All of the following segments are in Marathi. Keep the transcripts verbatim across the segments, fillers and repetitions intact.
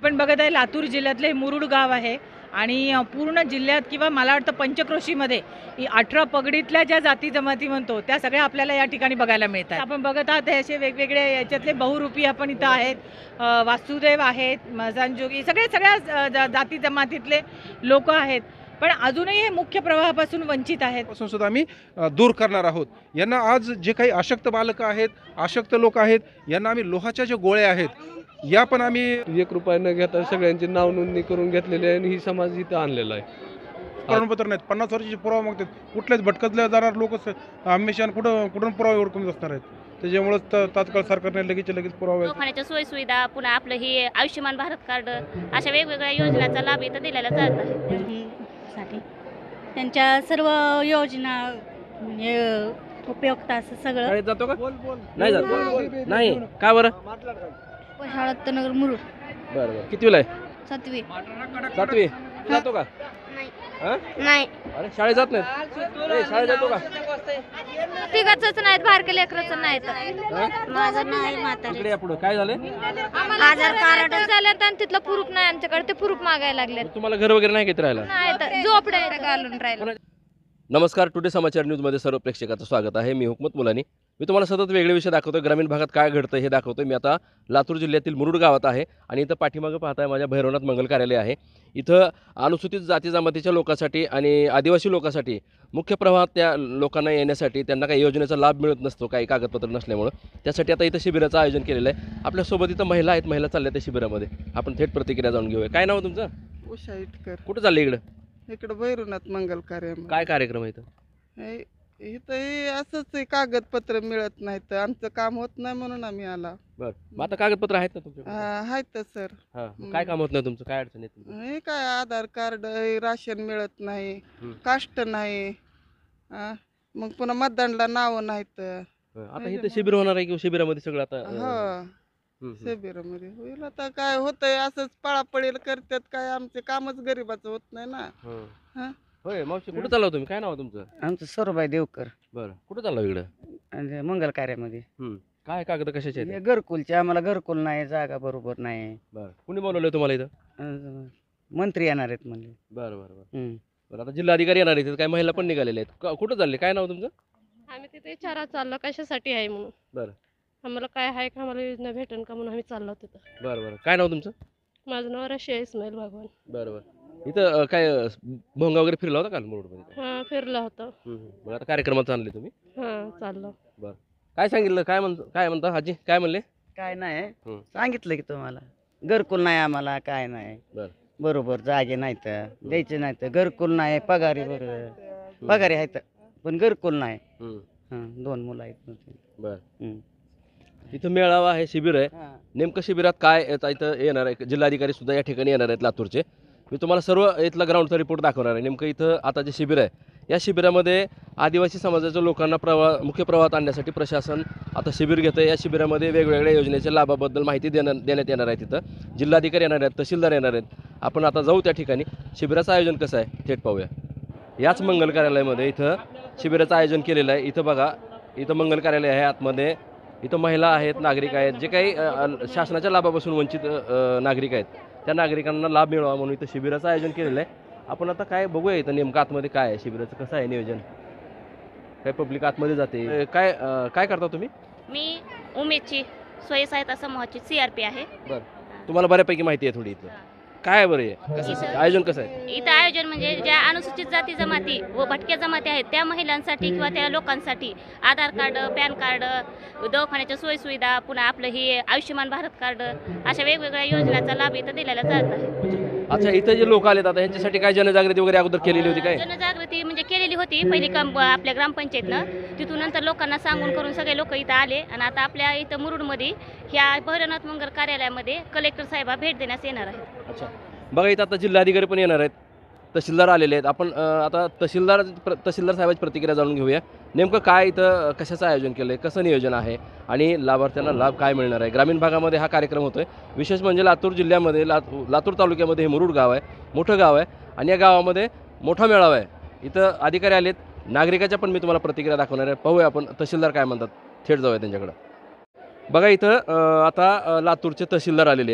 आपण बघत आहे लातूर जिल्ह्यातले मुरुड गाव आहे आणि पूर्ण जिल्ह्यात किंवा मला वाटतं पंचक्रोशीमध्ये अठरा पगडीतल्या ज्या जाती जमाती म्हणतो त्या सगळ्या आपल्याला या ठिकाणी बघायला मिळतात। आपण बघत आहात हे असे वेगवेगळे याच्यातले बहुरूपी आपण इथं आहेत, वासुदेव आहेत, मजानजोगी, सगळे सगळ्या जाती जमातीतले लोक आहेत, पण अजूनही हे मुख्य प्रवाहापासून वंचित आहेत। सुद्धा आम्ही दूर करणार आहोत। यांना आज जे काही अशक्त बालक आहेत, अशक्त लोक आहेत, यांना आम्ही लोहाच्या जे गोळे आहेत या पण आम्ही एक रुपया न घेता सगळ्यांची नाव नोंदणी करून घेतलेली आहे आणि ही समाज इथं आणलेला आहे। प्रमाणपत्र नाहीत, पन्नास वर्षाचे पुरावा मागतात, कुठल्याच भटकतल्या जाणार लोक हमेशा कुठं कुठून पुरावे ओळखून असणार आहेत। त्याच्यामुळेच तात्काळ सरकारने लगेच लगेच पुरावे दवाखान्याच्या सोयी सुविधा, पुन्हा आपलं हे आयुष्यमान भारत कार्ड, अशा वेगवेगळ्या योजनांचा लाभ इथं दिलेला जात आहे। साठी त्यांच्या सर्व योजना म्हणजे उपयुक्त असं सगळं। शाळेत जातो का? नाही जात नाही का बरं? शाळेत नगर मुरुड। बरं बरं, कितवीला आहे? सातवी सातवी जातो का? नाही। अरे शाळेत जात नाही, शाळेत जातो का? तिघाच नाहीत, बारके लेकरच नाहीत। माझं नाही म्हातारे। इकडे या पुढे काय झालं? आधार कार्ड झालं आणि तिथलं प्रूफ नाही आमच्याकडे, ते प्रूफ मागायला लागले। तुम्हाला घर वगैरे नाही घेत राहिला? नाही, झोपड्या घालून राहिलं। नमस्कार, टुडे समाचार न्यूजमध्ये सर्व प्रेक्षकाचं स्वागत आहे। मी हुकमत मुलानी। मी तुम्हाला सतत वेगळे विषय दाखवतोय, ग्रामीण भागात काय घडतं हे दाखवतोय। मी आता लातूर जिल्ह्यातील मुरुड गावात आहे आणि इथं पाठीमागं पाहताय माझ्या भैरवनाथ मंगल कार्यालय आहे। इथं अनुसूचित जाती जमातीच्या लोकांसाठी आणि आदिवासी लोकांसाठी मुख्य प्रवाहात त्या लोकांना येण्यासाठी त्यांना काही योजनेचा लाभ मिळत नसतो, काही कागदपत्र नसल्यामुळं। त्यासाठी आता इथं शिबिराचं आयोजन केलेलं आहे। आपल्यासोबत इथं महिला आहेत, महिला चालल्या त्या शिबिरामध्ये। आपण थेट प्रतिक्रिया जाणून घेऊया। काय नाव आहे तुमचं? उषा इटकर। कुठं चाललं इकडं? इकडं भैरवनाथ मंगल कार्य। काय कार्यक्रम आहे इथं? इथं हे असंच आहे, कागदपत्र मिळत नाहीत, आमचं काम होत नाही म्हणून आम्ही आला। बरं, मग आता कागदपत्र आहेत ना तुमच्याकडे? आहेत सर। हां, काय काम होत नाही तुमचं? काय अडचण येते? हे काय आधार कार्ड, राशन मिळत नाही, कास्ट नाही, हा, मग पुन्हा मतदानला नाव नाहीत। आता इथं शिबिर होणार आहे की शिबिरामध्ये सगळं आता? हो, शिबिरामध्ये होईल। आता काय होतंय, असंच पळापळीला करतात, काय आमचे कामच गरीबाचं होत नाही ना। हा, होय मावशी, कुठं चालला तुम्ही? काय नाव तुमचं? आमचं सौरभाई देवकर। बरं, कुठं चालला इकडं? आणि मंगल कार्यामध्ये। काय कागद कशाचे आहेत? हे घरकुलचे, आम्हाला घरकुल नाही, जागा बरोबर नाही। बरं, कुणी बोलवलं तुम्हाला इथं? अं, मंत्री येणार आहेत म्हणले। बरं बरं बरं हम्म. बरं, आता जिल्हाधिकारी येणार आहेत, काही महिला पण निघालेल्या आहेत। क- कुठं चालले? काय नाव तुमचं? आम्ही तिथे विचारा चाललो कशासाठी आहे म्हणून। बरं आम्हाला काय आहे का, आम्हाला योजना भेटेल का म्हणून आम्ही चाललो तिथं। बरं बरं, काय नाव तुमचं? माझं नाव रशिया इस्माईल भगवान। बरं बरं, इथं अं, काय अं, भोंगा वगैरे फिरला होता काल मुरुडमध्ये? हां, फिरला होता। मग आता कार्यक्रमात चालले तुम्ही? हां, चाललो। बरं, काय सांगितलं? काय म्हणतो काय म्हणता हाजी? काय म्हणले? काय नाही, हम्म. सांगितलं की तुम्हाला घरकुल नाही आम्हाला, काय नाही बरं बरोबर, जागे नाहीत, द्यायचे नाहीत, घरकुल नाही, पगारी बरोबर पगारी आहेत पण घरकुल नाही। हम्म. हं, दोन मुलं आहेत। बरं, हं. इथं मेळावा आहे, शिबिर आहे। हां. नेमकं शिबिरात काय येतं इथं येणार आहे? जिल्हाधिकारी सुद्धा या ठिकाणी येणार आहेत लातूरचे। मी तुम्हाला सर्व इथला ग्राउंडचा रिपोर्ट दाखवणार आहे। नेमकं इथं आता जे शिबिर आहे, या शिबिरामध्ये आदिवासी समाजाच्या लोकांना प्रवाह मुख्य प्रवाहात आणण्यासाठी प्रशासन आता शिबिर घेतं। या शिबिरामध्ये वेगवेगळ्या योजनेच्या लाभाबद्दल माहिती देण्या देण्यात येणार आहे। तिथं जिल्हाधिकारी येणार आहेत, तहसीलदार येणार आहेत। आपण आता जाऊ त्या ठिकाणी। शिबिराचं आयोजन कसं आहे थेट पाहूया। याच मंगल कार्यालयामध्ये इथं शिबिराचं आयोजन केलेलं आहे। इथं बघा, इथं मंगल कार्यालय आहे आतमध्ये। इथं महिला आहेत, नागरिक आहेत, जे काही अ, शासनाच्या लाभापासून वंचित अ, नागरिक आहेत, त्या नागरिकांना लाभ मिळावा म्हणून इथं शिबिराचं आयोजन केलेलं आहे। आपण आता काय बघूया इथं नेमकं आतमध्ये काय आहे, शिबिराचं कसं आहे नियोजन, काय पब्लिक आतमध्ये जाते, काय अ, काय करता तुम्ही? मी उमेदची स्वयंसहायता समूहाची सी आर पी आहे। बरं, तुम्हाला बऱ्यापैकी माहिती आहे थोडी इथं काय आहे? बरं आहे कसं इथं- आयोजन कसं आहे? इथं आयोजन म्हणजे ज्या अनुसूचित जाती जमाती व भटक्या जमाती आहेत त्या महिलांसाठी किंवा त्या लोकांसाठी आधार कार्ड, पॅन कार्ड, दवाखान्याच्या सोयी सुविधा, पुन्हा आपलं हे आयुष्यमान भारत कार्ड, अशा वेगवेगळ्या योजनांचा लाभ इथं दिलेला जात आहे। अच्छा, इथं जे लोक आलेत आता ह्यांच्यासाठी काय जनजागृती वगैरे अगोदर केलेली होती काय? जनजागृती म्हणजे केलेली होती पहिली कम आपल्या ग्रामपंचायतनं, तिथून नंतर लोकांना सांगून करून सगळे लोक इथं आले आणि आता आपल्या इथं मुरुडमध्ये ह्या भैरवनाथ मंगल कार्यालयामध्ये कलेक्टर साहेबा भेट देण्यास येणार आहेत। अच्छा, बघा इथं आता जिल्हाधिकारी पण येणार आहेत, तहसीलदार आलेले आहेत। आपण अ, आता तहसीलदार प्र तहसीलदार साहेबांची प्रतिक्रिया जाणून घेऊया। नेमकं काय इथं कशाचं आयोजन केलं आहे, कसं नियोजन आहे आणि लाभार्थ्यांना लाभ काय मिळणार आहे? ग्रामीण भागामध्ये हा कार्यक्रम होतो आहे। विशेष म्हणजे लातूर जिल्ह्यामध्ये ला लातूर तालुक्यामध्ये हे मुरुड गाव आहे, मोठं गाव आहे आणि या गावामध्ये मोठा मेळावा आहे। इथं अधिकारी आलेत, नागरिकाच्या पण मी तुम्हाला प्रतिक्रिया दाखवणार आहे। पाहूया आपण तहसीलदार काय म्हणतात, थेट जाऊया त्यांच्याकडं। बघा इथं अ, आता अ, लातूरचे तहसीलदार आलेले आहेत।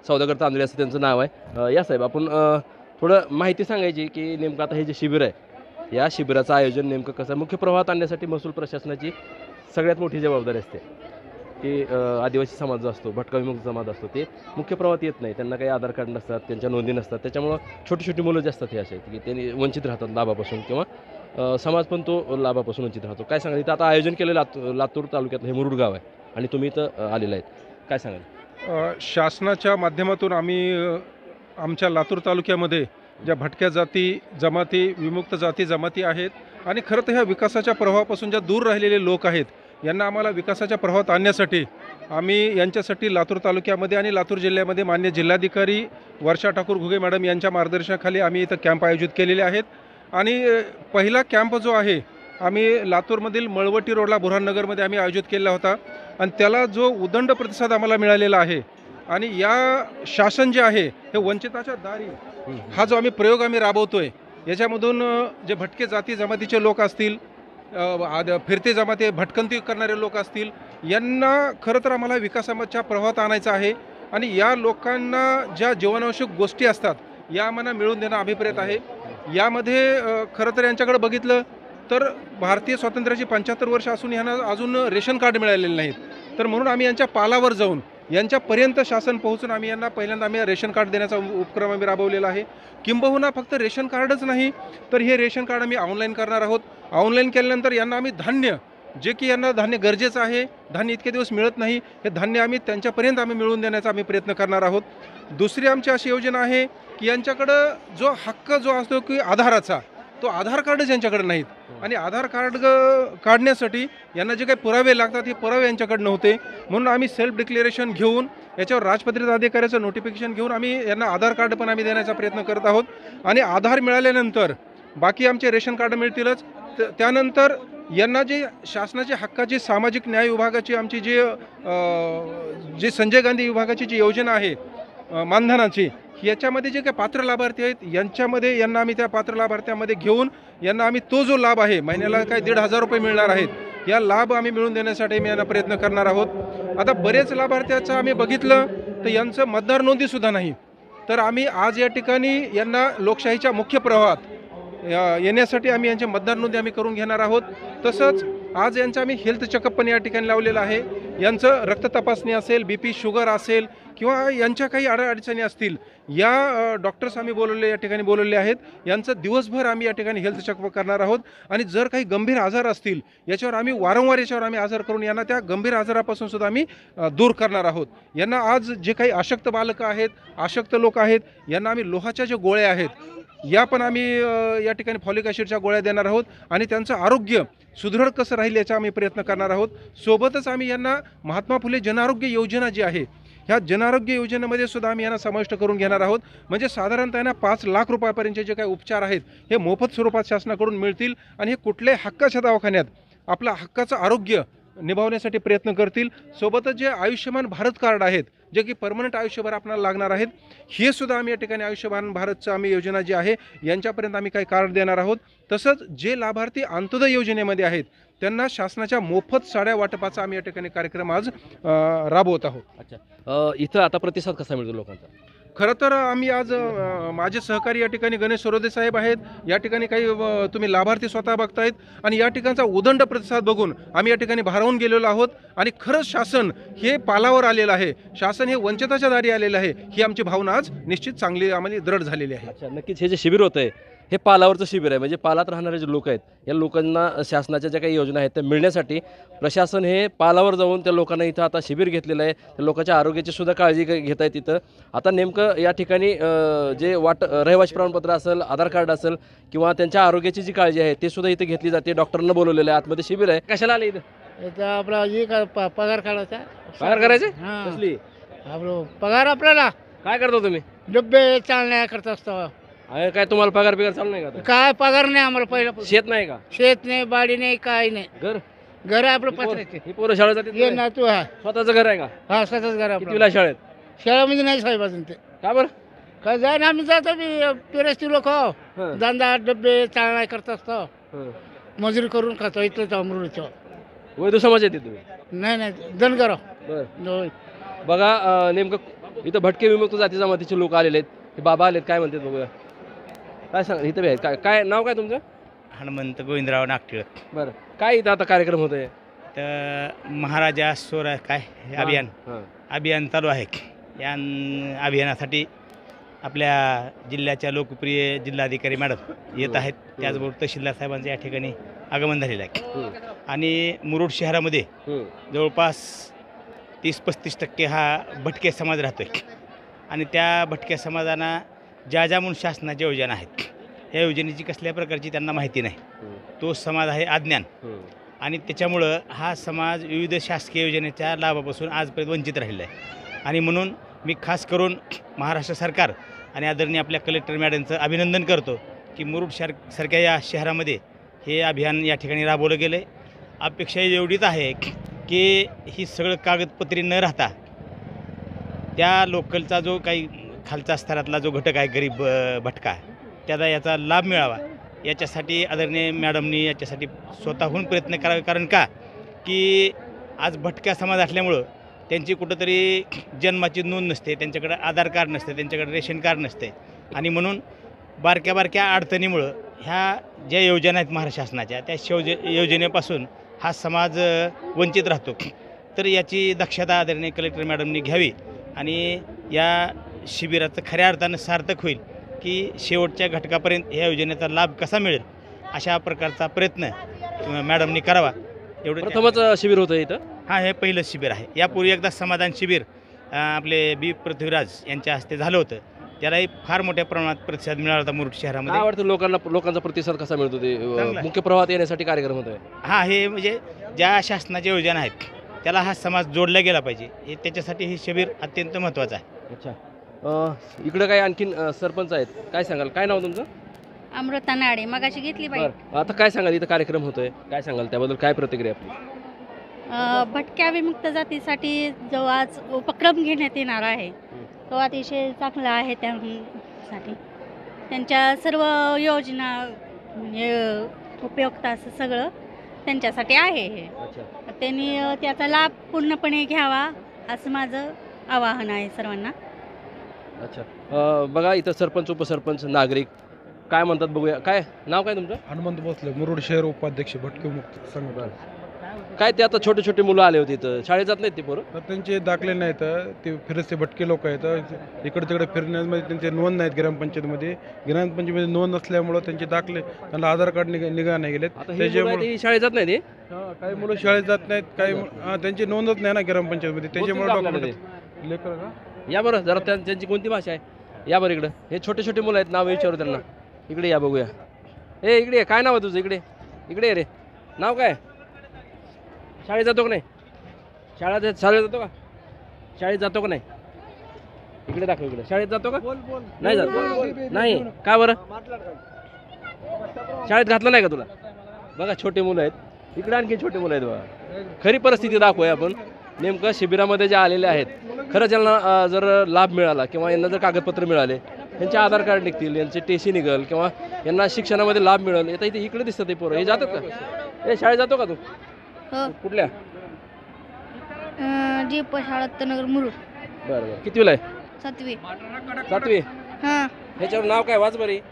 सौदागर तांदळे असं त्यांचं नाव आहे. अ, या साहेब आपण अ, थोडं माहिती सांगायची की नेमकं आता हे जे शिबिर आहे या शिबिराचं आयोजन नेमकं कसं मुख्य प्रवाहात आणण्यासाठी महसूल प्रशासनाची सगळ्यात मोठी जबाबदारी असते की अ, आदिवासी समाज जो असतो भटका विमुक्त समाज असतो ते मुख्य प्रवाहात येत नाही, त्यांना काही आधार कार्ड नसतात, त्यांच्या नोंदी नसतात, त्याच्यामुळं छोटी छोटी मुलं जे असतात हे असे आहेत की त्यांनी वंचित राहतात लाभापासून किंवा अ, समाज पण तो लाभापासून वंचित राहतो. काय सांगाल इथं आता आयोजन केलेलं लातूर लातूर तालुक्यातलं हे मुरुड गाव आहे आणि तुम्ही इथं अ, आलेलं आहेत, काय सांगाल? अ, शासनाच्या माध्यमातून आम्ही अ, आमच्या लातूर तालुक्यामध्ये ज्या भटक्या जाती जमाती विमुक्त जाती जमाती आहेत आणि खरं तर ह्या विकासाच्या प्रवाहापासून ज्या दूर राहिलेले लोक आहेत यांना आम्हाला विकासाच्या प्रवाहात आणण्यासाठी आम्ही यांच्यासाठी लातूर तालुक्यामध्ये आणि लातूर जिल्ह्यामध्ये मान्य जिल्हाधिकारी वर्षा ठाकूर घुगे मॅडम यांच्या मार्गदर्शनाखाली आम्ही इथं कॅम्प आयोजित केलेले आहेत. आणि पहिला कॅम्प जो आहे आम्ही लातूरमधील मळवटी रोडला बुऱ्हाणनगरमध्ये आम्ही आयोजित केला होता आणि त्याला जो उदंड प्रतिसाद आम्हाला मिळालेला आहे. आणि या शासन जे आहे हे वंचिताच्या दारी हा जो आम्ही प्रयोग आम्ही राबवतोय याच्यामधून जे भटके जाती जमातीचे लोक असतील, फिरते जमाती भटकंती करणारे लोक असतील, यांना खरं तर आम्हाला विकासाच्या प्रवाहात आणायचं आहे. आणि या लोकांना ज्या जीवनावश्यक गोष्टी असतात या आम्हाला मिळवून देणं अभिप्रेत आहे. यामध्ये खरं तर यांच्याकडे बघितलं तर भारतीय स्वातंत्र्याची पंच्याहत्तर वर्ष असून यांना अजून रेशन कार्ड मिळालेले नाहीत, तर म्हणून आम्ही यांच्या पालावर जाऊन यांच्यापर्यंत शासन पोहोचून आम्ही यांना पहिल्यांदा आम्ही रेशन कार्ड देण्याचा उपक्रम आम्ही राबवलेला आहे. किंबहुना फक्त रेशन कार्डच नाही तर हे रेशन कार्ड आम्ही ऑनलाईन करणार आहोत. ऑनलाईन केल्यानंतर यांना आम्ही धान्य जे की यांना धान्य गरजेचं आहे, धान्य इतके दिवस मिळत नाही, हे धान्य आम्ही त्यांच्यापर्यंत आम्ही मिळवून देण्याचा आम्ही प्रयत्न करणार आहोत. दुसरी आमची अशी योजना आहे की यांच्याकडं जो हक्क जो असतो की आधाराचा तो आधार कार्डच यांच्याकडे नाहीत आणि आधार कार्ड काढण्यासाठी यांना जे काही पुरावे लागतात हे पुरावे यांच्याकडे नव्हते, म्हणून आम्ही सेल्फ डिक्लेरेशन घेऊन याच्यावर राजपत्रित अधिकाऱ्याचं नोटिफिकेशन घेऊन आम्ही यांना आधार कार्ड पण आम्ही देण्याचा प्रयत्न करत आहोत. आणि आधार मिळाल्यानंतर बाकी आमचे रेशन कार्ड मिळतीलच. त्यानंतर यांना जे शासनाच्या हक्काची सामाजिक न्याय विभागाची आमची जे जे संजय गांधी विभागाची जी योजना आहे मानधनाची, याच्यामध्ये जे काही पात्र लाभार्थी आहेत यांच्यामध्ये यांना आम्ही त्या पात्र लाभार्थ्यामध्ये घेऊन यांना आम्ही तो जो लाभ आहे महिन्याला काय दीड हजार रुपये मिळणार आहेत, या लाभ आम्ही मिळवून देण्यासाठी मी यांना प्रयत्न करणार आहोत. आता बरेच लाभार्थ्याचं आम्ही बघितलं तर यांचं मतदार नोंदीसुद्धा नाही, तर आम्ही आज या ठिकाणी यांना लोकशाहीच्या मुख्य प्रवाहात येण्यासाठी आम्ही यांचे मतदार नोंदी आम्ही करून घेणार आहोत. तसंच आज यांचं आम्ही हेल्थ चेकअप पण या ठिकाणी लावलेलं आहे. यांचं रक्त तपासणी असेल, बी पी शुगर असेल किंवा यांच्या काही अडचणी असतील, या डॉक्टर्स आम्ही बोलवले या ठिकाणी बोलवले आहेत. यांचं दिवसभर आम्ही या ठिकाणी हेल्थ चेकअप करणार आहोत. आणि जर काही गंभीर आजार असतील याच्यावर आम्ही वारंवार याच्यावर आम्ही आजार करून यांना त्या गंभीर आजारापासून सुद्धा आम्ही दूर करणार आहोत. यांना आज जे काही अशक्त बालकं आहेत, अशक्त लोक आहेत, यांना आम्ही लोहाच्या ज्या गोळ्या आहेत या पण आम्ही या ठिकाणी फॉलिक ॲसिडच्या गोळ्या देणार आहोत आणि त्यांचं आरोग्य सुदृढ कसं राहील याचा आम्ही प्रयत्न करणार आहोत. सोबतच आम्ही यांना महात्मा फुले जनआरोग्य योजना जी आहे ह्या जनआरोग्य योजनेमध्ये सुद्धा आम्ही यांना समाविष्ट करून घेणार आहोत. म्हणजे साधारणतः यांना पाच लाख रुपयापर्यंतचे जे काही उपचार आहेत हे मोफत स्वरूपात शासनाकडून मिळतील आणि हे कुठल्याही हक्काच्या दवाखान्यात आपलं हक्काचं आरोग्य निभावण्यासाठी प्रयत्न करतील. सोबतच जे आयुष्यमान भारत कार्ड आहेत जे की परमनंट आयुष्यभर आपल्याला लागणार आहेत, हे सुद्धा आम्ही या ठिकाणी आयुष्यमान भारतचं आम्ही योजना जी आहे यांच्यापर्यंत आम्ही काही कार्ड देणार आहोत. तसंच जे लाभार्थी अंत्योदय योजनेमध्ये आहेत त्यांना शासनाच्या मोफत साड्या वाटपाचा आम्ही या ठिकाणी कार्यक्रम आज राबवत आहोत. अच्छा, इथं आता प्रतिसाद कसा मिळतो लोकांचा? खरं तर आम्ही आज माझे सहकारी या ठिकाणी गणेश सरोदे साहेब आहेत, या ठिकाणी काही तुम्ही लाभार्थी स्वतः बघतायत आणि या ठिकाणचा उदंड प्रतिसाद बघून आम्ही या ठिकाणी भारावून गेलेलो आहोत. आणि खरंच शासन हे पालावर आलेलं आहे, शासन हे वंचिताच्या दारी आलेलं आहे, ही आमची भावना आज निश्चित चांगली आम्हाला दृढ झालेली आहे. अच्छा, नक्कीच हे जे शिबिर होतं आहे हे पालावरचं शिबिर आहे, म्हणजे पालात राहणारे जे लोक आहेत या लोकांना शासनाच्या ज्या काही योजना आहेत त्या मिळण्यासाठी प्रशासन हे पालावर जाऊन त्या लोकांना इथं आता शिबिर घेतलेलं आहे. त्या लोकांच्या आरोग्याची सुद्धा काळजी घेत आहे तिथं. आता नेमकं या ठिकाणी जे वाट रहिवासी प्रमाणपत्र असेल, आधार कार्ड असेल किंवा त्यांच्या आरोग्याची जी काळजी आहे ते सुद्धा इथे घेतली जाते. डॉक्टरांना बोलवलेलं आहे, आतमध्ये शिबिर आहे. कशाला आले इथं? इथं आपला हे का प- पगार काढायचा. पगार करायचे? हां. कसली आपलं पगार आपल्याला काय करता तुम्ही? डब्बे चालण्या करत असतो. अरे काय तुम्हाला पगार बिगार चालू नाही का आता? काय पगार नाही आम्हाला पहिला. शेत नाही का? शेत नाही, बाडी नाही, काय नाही. घर घर आहे आपलं ही पोरं- पत्राचे. ही पोरं शाळेत जातात ये का? ना तू हा स्वतःचं घर आहे का? हा स्वतःच घर कितवीला आपलं. शाळेत? शाळेमध्ये नाही साहेब अजून ते. का बरं? काय जाय ना आम्ही जातो पिरस्ती लोक हं. धंदा डब्बे चालण्या करत असतो. हं. मजुरी करून खातो इथलं अमृतचं. वैदू समाज येते तुम्ही? नाही नाही धनगर बरं बघा, अं, नेमकं इथं भटके विमुक्त जाती जमातीचे लोक आलेले आहेत, हे बाबा आलेत, काय म्हणतात बघूया. काय सांग इथं बी आहेत, काय काय नाव काय तुमचं? हनुमंत गोविंदराव नागटिळक. बरं, काय इथं आता कार्यक्रम होत आहे? तर महाराजा सोर काय हे अभियान अभियान चालू आहे. या अन- अभियानासाठी आपल्या जिल्ह्याच्या लोकप्रिय जिल्हाधिकारी मॅडम येत आहेत. त्याचबरोबर तहसीलदार साहेबांचं या ठिकाणी आगमन झालेलं आहे. आणि मुरुड शहरामध्ये जवळपास तीस पस्तीस टक्के हा भटके समाज राहतो आहे. आणि त्या भटक्या समाजांना ज्या ज्या म्हणून शासनाच्या योजना आहेत, या योजनेची कसल्या प्रकारची त्यांना माहिती नाही. तो समाज आहे अज्ञान. आणि त्याच्यामुळं हा समाज विविध शासकीय योजनेच्या लाभापासून आजपर्यंत वंचित राहिला आहे. आणि म्हणून मी खास करून महाराष्ट्र सरकार आणि आदरणीय आपल्या कलेक्टर मॅडमचं अभिनंदन करतो की मुरुड शहर सारख्या या शहरामध्ये हे अभियान या ठिकाणी राबवलं गेलं आहे. अपेक्षा एवढीच आहे की ही सगळं कागदपत्री न राहता त्या लोकलचा जो काही खालचा स्तरातला जो घटक आहे गरीब अ, भटका त्याला याचा लाभ मिळावा याच्यासाठी आदरणीय मॅडमनी याच्यासाठी स्वतःहून प्रयत्न करावे. कारण का की आज भटक्या समाज असल्यामुळं त्यांची कुठंतरी जन्माची नोंद नसते, त्यांच्याकडे आधार कार्ड नसते, त्यांच्याकडे रेशन कार्ड नसते. आणि म्हणून बारक्या बारक्या अडचणीमुळं ह्या ज्या योजना आहेत महाराष्ट्र शासनाच्या त्या शोज योजनेपासून हा समाज अ, वंचित राहतो. तर याची दक्षता आदरणीय कलेक्टर मॅडमनी घ्यावी आणि या शिबिराचं खऱ्या अर्थानं सार्थक होईल की शेवटच्या घटकापर्यंत ह्या योजनेचा लाभ कसा मिळेल अशा प्रकारचा प्रयत्न मॅडमनी करावा. एवढं प्रथमच शिबिर होतं इथं? हां, हे पहिलं शिबिर आहे. यापूर्वी एकदा समाधान शिबिर अ, आपले बी पृथ्वीराज यांच्या हस्ते झालं होतं. त्यालाही फार मोठ्या प्रमाणात प्रतिसाद मिळाला होता मुरुड काय शहरामध्ये. आवडतं लोकांना, लोकांचा प्रतिसाद कसा मिळतो ते अ, चांगला. मुख्य प्रवाहात येण्यासाठी कार्यक्रम होतोय? हां, हे म्हणजे ज्या शासनाच्या योजना आहेत त्याला हा समाज जोडला गेला पाहिजे, हे त्याच्यासाठी हे शिबिर अत्यंत महत्त्वाचं आहे. अच्छा, अ, इकडं काय आणखीन अ, सरपंच आहेत, काय सांगाल? काय नाव तुमचं? अमृता नाडे मगाशी घेतली बाई. बरं, आता काय सांगाल, इथं कार्यक्रम होतोय, काय सांगाल त्याबद्दल, काय प्रतिक्रिया आपली? अ, भटक्या विमुक्त जातीसाठी जो आज उपक्रम घेण्यात येणार आहे तो अतिशय चांगला आहे. त्यासाठी त्यांच्या सर्व योजना म्हणजे उपयुक्त असं सगळं त्यांच्यासाठी आहे. हे अच्छा, त्यांनी अ, त्याचा लाभ पूर्णपणे घ्यावा असं माझं आवाहन आहे सर्वांना. अच्छा, अ, बघा इथं सरपंच, उपसरपंच, नागरिक काय म्हणतात बघूया. काय नाव काय तुमचं? हनुमंत भोसले, मुरुड शहर उपाध्यक्ष भटके मुक्त संघटना. काय ते आता छोटे छोटे मुलं आले होते इथं, शाळेत जात नाहीत ते पोरं? तर त्यांचे दाखले नाहीत, ते फिरस्ते भटके लोक आहेत, इकडे तिकडे फिरण्यामध्ये त्यांचे नोंद नाहीत ग्रामपंचायतमध्ये. ग्रामपंचायतमध्ये नोंद नसल्यामुळं त्यांचे दाखले, त्यांना आधार कार्ड निघा निघा नाही गेलेत. आता ही मुलं आहेत, ही शाळेत जात नाही ते? हा, काही मुलं शाळेत जात नाहीत, काही मु- हा, त्यांची नोंदच नाही ना ग्रामपंचायतमध्ये, त्याच्यामुळे कोणती आपल्याला डॉक्युमेंट लेकर का या बरं जरा, त्यां- त्यांची कोणती भाषा आहे? या बरं इकडं, हे छोटे छोटे मुलं आहेत, नाव विचारू त्यांना. इकडे या बघूया. ए इकडे ये. काय नाव आहे तुझं? इकडे इकडे ये रे. नाव काय? शाळेत जातो का नाही? शाळेत शाळेत जातो का? शाळेत जातो का नाही? इकडे दाखव, इकडे. शाळेत जातो का? नाही जात? नाही का बरं? शाळेत घातलं नाही का तुला? बघा छोटे मुलं आहेत, इकडे आणखी छोटे मुलं आहेत बघा. खरी परिस्थिती दाखवूया आपण. नेमकं शिबिरामध्ये जे आलेले आहेत, खरंच ज्यांना अ, जर लाभ मिळाला किंवा यांना जर कागदपत्र मिळाले, यांचे आधार कार्ड निघतील, यांचे टेसी निघेल किंवा यांना शिक्षणामध्ये लाभ मिळेल. येतं इथे इकडे दिसतं ते पोरं, हे जातात का? हे शाळेत जातो का तू? कुठल्या? दीप शाळा नगर मुरुड. बरं बरं, कितवीला आहे? सातवी. सातवी. हां, ह्याच्यावर नाव काय? वाच बरी.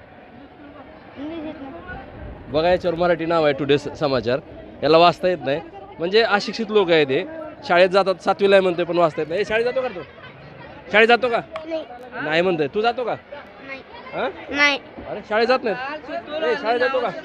बघा याच्यावर मराठी नाव आहे, टुडे समाचार. याला वाचता येत नाही, म्हणजे अशिक्षित लोक आहेत हे. शाळेत जातात, सातवीला आहे म्हणते पण वाचता येत नाही. शाळेत जातो का तू? शाळेत जातो का? नाही म्हणतोय. तू जातो का? हां, नाही. अरे शाळेत जात नाही. ए, शाळेत जातो का?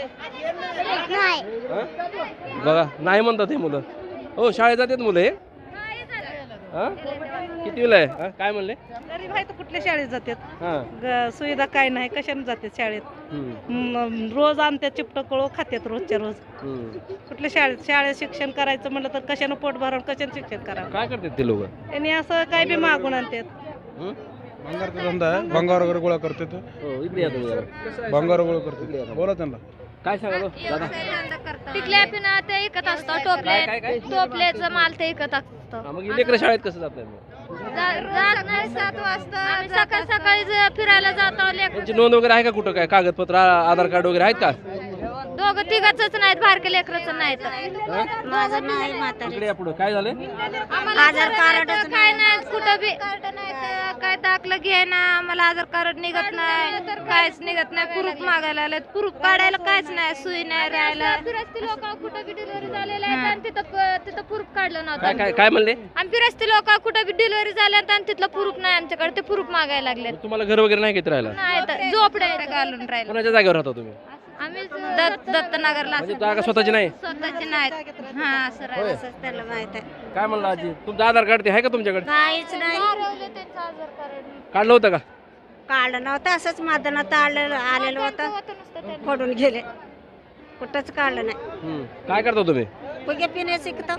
हां? बघा नाही म्हणतात हे मुलं. हो शाळेत जातात मुलं हे. हां, कितवीला आहे? हां, काय म्हणले? गरीब आहे तर कुठल्या शाळेत जातात? हां, ग- सुविधा काय नाही, कशाने जातात शाळेत? हम्म, म, रोज आणतात चिपटकळो खात्यात रोजच्या रोज. हम्म. कुठल्या शाळेत शाळेत शिक्षण करायचं म्हणलं तर कशानं पोट भरून कशानं शिक्षण करावं? काय करतात ते लोक? त्यांनी असं काय बी मागून आणतात. भंगारचा धंदा आहे, भंगार वगैरे गोळा करते तो, हो इकडे या तुम्ही जरा. भंगार गोळा करते. बोला त्यांना. काय सांगा दादा? टिकल्या पिना ते विकत असतं, काय, काय, टोपले काय? टोपल्याचं माल ते विकत असतं. हा, मग लेकरं शाळेत कसं जात नाही? जात नाही सात वाजता सकाळ सकाळी ज- फिरायला जातो लेकरं. त्यांची नोंद वगैरे आहे का कुठं? काय कागदपत्र, आ- आधार कार्ड वगैरे आहेत का? दोघं तिघच नाहीत, बारके लेकरच नाहीत. माझं नाही म्हातारी. इकडे या पुढं काय झालं? आधार कार्ड काय नाही, कुठं बी काय दाखलं घे ना, आम्हाला आधार कार्ड निघत नाही, काहीच निघत नाही. प्रूफ मागायला आले, प्रूफ काढायला काहीच नाही, सुई नाही राहायला. लोक कुठं बी डिलिव्हरी झालेले आहेत आणि तिथं तिथं प्रूफ काढलं काय नव्हतं. काय काय म्हणले? आम्ही फिरस्ती लोक कुठं बी डिलिव्हरी झाले आणि तिथलं प्रूफ नाही आमच्याकडे, ते प्रूफ मागायला लागले. तुम्हाला घर वगैरे नाही घेत राहिला? नाही तर झोपडे घालून राहिले. कोणाच्या जागेवर राहता तुम्ही? आम्ही दत्त दत्तनगरला. म्हणजे जागा स्वतःची नाही? स्वतःची नाहीत. हा सर, होय. असंच त्याला माहित आहे. काय म्हणलं आजी, तुमचं आधार कार्ड ते आहे का तुमच्याकडे? काहीच नाही त्यांचं आधार कार्ड काढलं होतं का? काढलं नव्हतं, असंच मतदानात आलेलं आलेलं होतं, फोडून गेले. कुठंच काढलं नाही. हम्म. काय करता तुम्ही? पुगे पिणे शिकतो.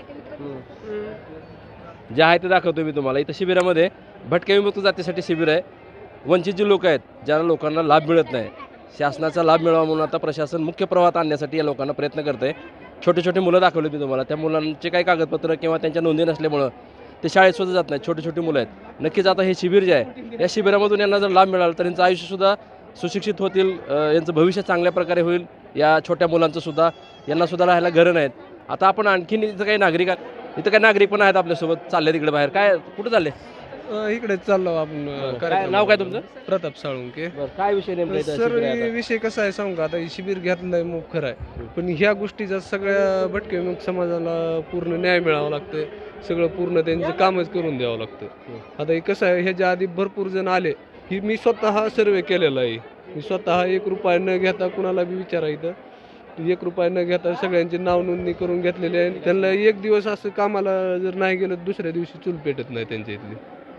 जे आहे ते दाखवतो मी तुम्हाला. इथं शिबिरामध्ये भटक्या विमुक्त जातीसाठी शिबिर आहे. वंचित जे लोक आहेत, ज्यांना लोकांना लाभ मिळत नाही, शासनाचा लाभ मिळावा म्हणून आता प्रशासन मुख्य प्रवाहात आणण्यासाठी या लोकांना प्रयत्न करते. छोटे छोटे मुलं दाखवले मी तुम्हाला. त्या मुलांचे काही कागदपत्र किंवा त्यांच्या नोंदी नसल्यामुळं ते शाळेत सुद्धा जात नाहीत. छोटे छोटे मुलं आहेत. नक्कीच आता हे शिबिर जे आहे, या शिबिरामधून यांना जर लाभ मिळाला तर यांचं आयुष्यसुद्धा सुशिक्षित होतील, यांचं भविष्य चांगल्या प्रकारे होईल. या छोट्या मुलांचं सुद्धा, यांना सुद्धा राहायला घरं नाहीत. आता आपण आणखीन इथं काही नागरिक इथं काही नागरिक पण आहेत आपल्यासोबत, चालले तिकडे बाहेर. काय कुठं चालले? इकडे चाललो आपण. काय नाव काय तुमचं? प्रताप साळुंके. काय विषय नेमका इथं सर, शिबिर आहे आता? विषय कसा आहे सांगू का? आता हे शिबिर घेतलंय मग खरं आहे, पण ह्या गोष्टीचा सगळ्या भटक्या विमुक्त समाजाला पूर्ण न्याय मिळावा लागतोय. सगळं पूर्ण त्यांचं कामच करून द्यावं लागतं. आता हे कसं आहे, ह्याच्या आधी भरपूर जण आले. ही मी स्वतः सर्वे केलेला आहे. मी स्वतः एक रुपया न घेता कुणाला बी विचारा, इथं एक रुपया न घेता सगळ्यांची नाव नोंदणी करून घेतलेली आहे. त्यांना एक दिवस असं कामाला जर नाही गेलं, दुसऱ्या दिवशी चूल पेटत नाही त्यांच्या इथली.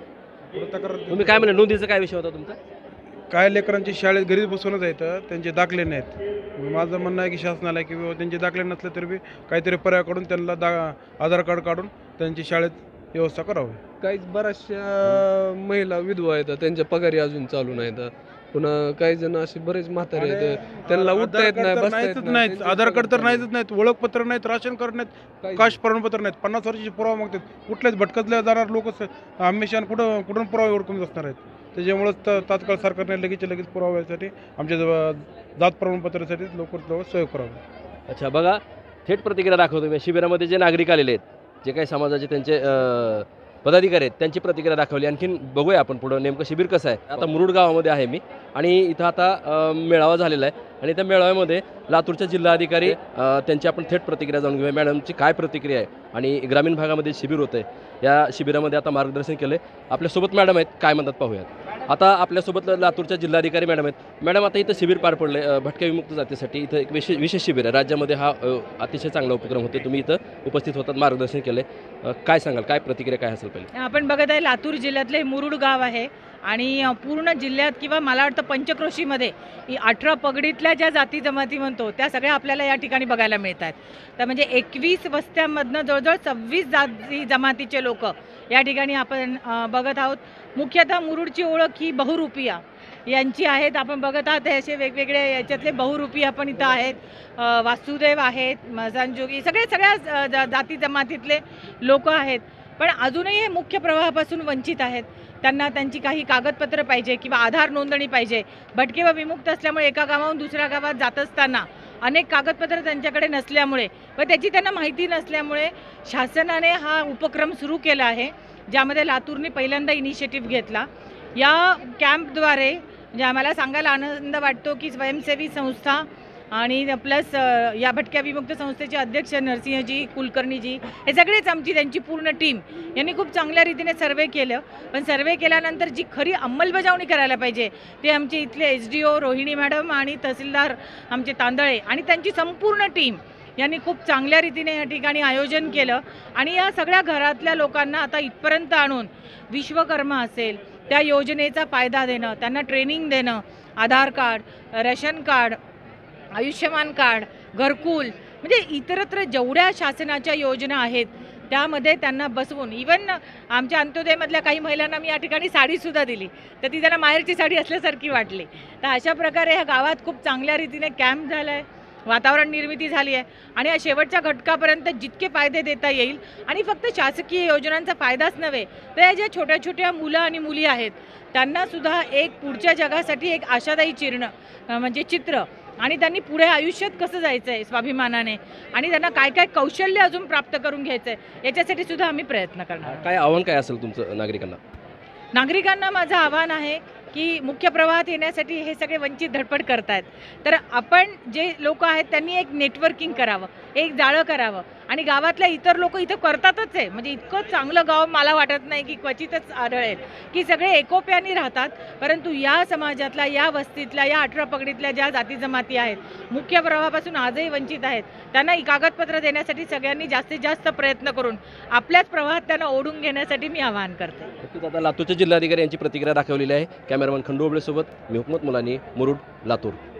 तुम्ही काय म्हणले, नोंदीचा काय विषय होता तुमचा? काय लेकरांची शाळेत घरी बसूनच आहेत, त्यांचे दाखले नाहीत. माझं म्हणणं आहे की शासनाला की बाबा त्यांचे दाखले नसले तरी बी काहीतरी पर्याय काढून त्यांना दा आधार कार्ड काढून त्यांची शाळेत व्यवस्था करावी. काहीच बऱ्याचशा महिला विधवा आहेत, त्यांच्या पगारी अजून चालू नाहीत. पुन्हा काही जण असे बरेच म्हातारे आहेत, त्यांना उठता येत नाही, बसता येत नाहीत. आधार कार्ड तर नाहीच नाहीत, ओळखपत्र नाहीत, राशन कार्ड नाहीत, कास्ट प्रमाणपत्र नाहीत. पन्नास वर्षाचे पुरावा मागतात. कुठल्याच भटकतल्या जाणार लोक हमेशा कुठं कुठून पुरावे ओळखून असणार आहेत. त्याच्यामुळेच तात्काळ सरकारने लगेच लगेच पुराव्यासाठी आमच्या जात प्रमाणपत्रासाठी लवकर लवकर सहयोग करावे. अच्छा, बघा थेट प्रतिक्रिया दाखवतो मी. शिबिरामध्ये जे नागरिक आलेले आहेत, जे काही समाजाचे त्यांचे पदाधिकारी आहेत, त्यांची प्रतिक्रिया दाखवली. आणखीन बघूया आपण पुढं नेमकं शिबिर कसं आहे. आता मुरुड गावामध्ये आहे मी, आणि इथं आता मेळावा झालेला आहे, आणि त्या मेळाव्यामध्ये लातूरच्या जिल्हाधिकारी त्यांची आपण थेट प्रतिक्रिया जाणून घेऊया. मॅडमची काय प्रतिक्रिया आहे, आणि ग्रामीण भागामध्ये शिबिर होतं आहे, या शिबिरामध्ये आता मार्गदर्शन केलं आहे. आपल्यासोबत मॅडम आहेत, काय म्हणतात पाहूयात. आता आपल्यासोबत लातूरच्या जिल्हाधिकारी मॅडम आहेत. मॅडम, आता इथं शिबिर पार पडलं आहे भटक्या विमुक्त जातीसाठी. इथं एक विशेष विशेष शिबिर आहे. राज्यामध्ये हा अतिशय चांगला उपक्रम होते. तुम्ही इथं उपस्थित होतात, मार्गदर्शन केलं आहे. काय सांगाल, काय प्रतिक्रिया काय असेल पहिले? आपण बघत आहे, लातूर जिल्ह्यातले मुरुड गाव आहे, आणि पूर्ण जिल्ह्यात किंवा मला वाटतं पंचक्रोशीमध्ये अठरा पगडीतल्या ज्या जाती जमाती म्हणतो त्या सगळ्या आपल्याला या ठिकाणी बघायला मिळतात. तर म्हणजे एकवीस वस्त्यांमधनं जवळजवळ सव्वीस जाती जमातीचे लोक या ठिकाणी आपण बघत आहोत. मुख्यतः मुरुडची ओळख ही बहुरूपिया यांची आहेत. आपण बघत आहात असे वेगवेगळे याच्यातले बहुरूपिया पण इथं आहेत. वासुदेव आहेत, मजानजोगी, सगळे सगळ्या जाती जमातीतले लोक आहेत. पण अजूनही हे मुख्य प्रवाहापासून वंचित आहेत. त्यांना त्यांची काही कागदपत्र पाहिजे किंवा आधार नोंदणी पाहिजे. भटके व विमुक्त असल्यामुळे एका गावाहून दुसऱ्या गावात जात असताना अनेक कागदपत्र त्यांच्याकडे नसल्यामुळे व त्याची त्यांना माहिती नसल्यामुळे शासनाने हा उपक्रम सुरू केला आहे, ज्यामध्ये लातूरने पहिल्यांदा इनिशिएटिव्ह घेतला. या कॅम्पद्वारे म्हणजे आम्हाला सांगायला आनंद वाटतो की स्वयंसेवी संस्था आणि प्लस या भटक्या विमुक्त संस्थेचे अध्यक्ष नरसिंहजी कुलकर्णीजी, हे सगळेच आमची त्यांची पूर्ण टीम यांनी खूप चांगल्या रीतीने सर्वे केलं. पण सर्वे केल्यानंतर जी खरी अंमलबजावणी करायला पाहिजे ते आमचे इथले S D O Rohini madam आणि तहसीलदार आमचे तांदळे आणि त्यांची संपूर्ण टीम यांनी खूप चांगल्या रीतीने या ठिकाणी आयोजन केलं. आणि या सगळ्या घरातल्या लोकांना आता इथपर्यंत आणून विश्वकर्मा असेल त्या योजनेचा फायदा देणं, त्यांना ट्रेनिंग देणं, Aadhaar card, ration card, Ayushman card, घरकुल, म्हणजे इतरत्र जेवढ्या शासनाच्या योजना आहेत त्यामध्ये त्यांना बसवून, इवन आमच्या अंत्योदयमधल्या काही महिलांना मी या ठिकाणी साडीसुद्धा दिली, तर ती त्यांना माहेरची साडी असल्यासारखी वाटली. तर अशा प्रकारे ह्या गावात खूप चांगल्या रीतीने कॅम्प झाला आहे, वातावरण निर्मिती झाली आहे. आणि या शेवटच्या घटकापर्यंत जितके फायदे देता येईल, आणि फक्त शासकीय योजनांचा फायदाच नव्हे तर या ज्या छोट्या छोट्या मुलं आणि मुली आहेत त्यांनासुद्धा एक पुढच्या जगासाठी एक आशादायी चिरण म्हणजे चित्र आणि त्यांनी पुढे आयुष्यात कसं जायचं आहे स्वाभिमानाने आणि त्यांना काय काय कौशल्य अजून प्राप्त करून घ्यायचं आहे याच्यासाठी सुद्धा आम्ही प्रयत्न करणार. काय आव्हान काय असेल तुमचं नागरिकांना? नागरिकांना माझं आव्हान आहे की मुख्य प्रवाहात येण्यासाठी हे सगळे वंचित धडपड करतायत, तर आपण जे लोक आहेत त्यांनी एक नेटवर्किंग करावं, एक जाळं करावं आणि गावातल्या इतर लोक इथं करतातच आहे. म्हणजे इतकं चांगलं गाव मला वाटत नाही की क्वचितच आढळेल की सगळे एकोप्याने राहतात. परंतु या समाजातल्या, या वस्तीतल्या, या अठरा पगडीतल्या ज्या जाती जमाती आहेत मुख्य प्रवाहापासून आजही वंचित आहेत, त्यांना ही कागदपत्र देण्यासाठी सगळ्यांनी जास्तीत जास्त प्रयत्न करून आपल्याच प्रवाहात त्यांना ओढून घेण्यासाठी मी आवाहन करते. नक्कीच आता लातूरचे जिल्हाधिकारी यांची प्रतिक्रिया दाखवलेली आहे. कॅमेरामन खंडू ओबळेसोबत मी हुकमत मुलानी, मुरुड, लातूर.